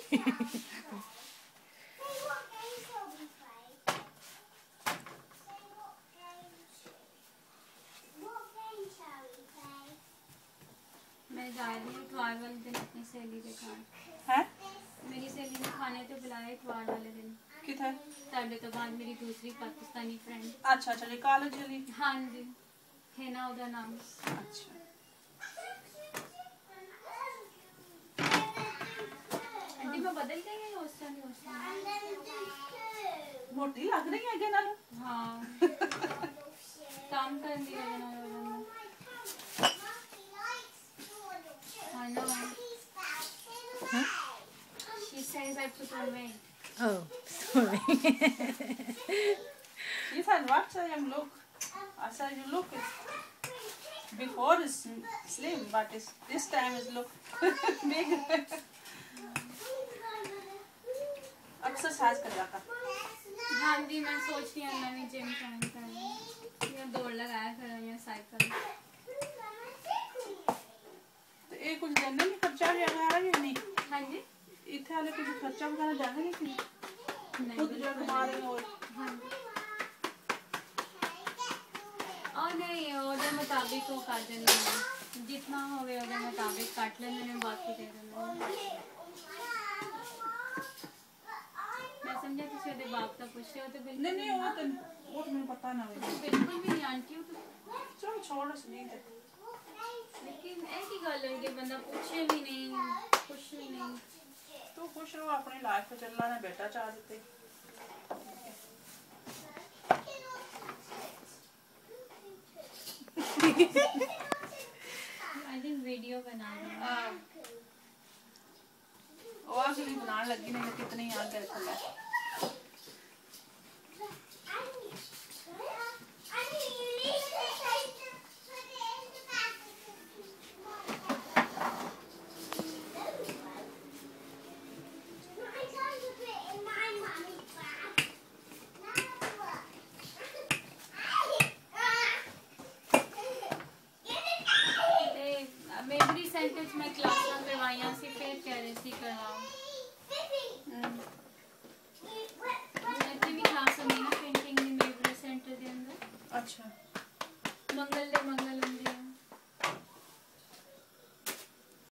मैं जा रही हूँ इतवार वाले दिन अपनी सहेली के घर। हैं? मेरी सहेली ने खाने तो बुलाया इतवार वाले दिन। किधर? साढ़े तो बाद मेरी दूसरी पाकिस्तानी फ्रेंड। अच्छा अच्छा, कॉलेज वाली? हाँ जी, है ना उधर नाम। अच्छा, आंटी मैं बदल गई है हॉस्टल मोटी लग रही है क्या नालो? हाँ काम कर दिया है ना I know. She says I put on weight. Oh, sorry. She said, what you look? I said, you look is before is slim, but this time is look big. Exercise कर जाता। हाँ जी, मैं सोच रही हूँ मैं भी जिम ज्वाइन करूँ या दौड़ लगाया करूँ या साइकिल। तो ये कुछ देने में खर्चा वगैरह भी नहीं? हाँ जी, इतने वाले कुछ खर्चा वगैरह जाने नहीं? खुद जो कमा रहे हो। हाँ जी, और नहीं ऑर्डर मुताबिक वो काट देना, जितना हो गया ऑर्डर मुताबिक काट लेने में बाकी दे देना। मैं समझा किसी और बाप का पूछ रहे हो तो बिल्कुल नहीं वो तो मुझे पता ना बिल्कुल भी नहीं आंटी हो तो चलो छोड़ नहीं है। लेकिन ऐसी गल है कि बंदा पूछे भी नहीं खुश भी नहीं। तो खुश रहो अपनी लाइफ पे, चलना ना बेटा चाह देते। आई थिंक वीडियो बना रही और भी बनाने लगी नहीं तो कितनी याद कर चला। मेमोरी सेंटर में क्लास करवाइया सी फिर कह रही थी करवाओ भी क्लास होनी ना पेंटिंग दी मेमोरी सेंटर के अंदर। अच्छा, मंगल